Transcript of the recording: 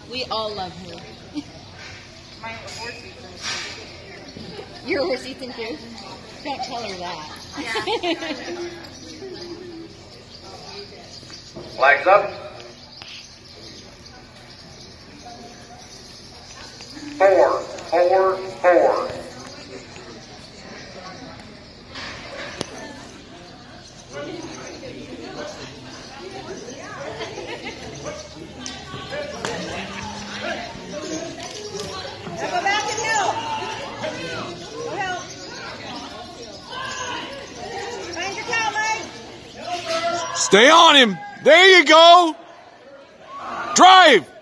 We all love her. My horse eating. Your horse eating too? Don't tell her that. Yeah. Flags up. 4, 4, 4. Now go back and help. Go help. Find your cow, Mike. Stay on him. There you go. Drive.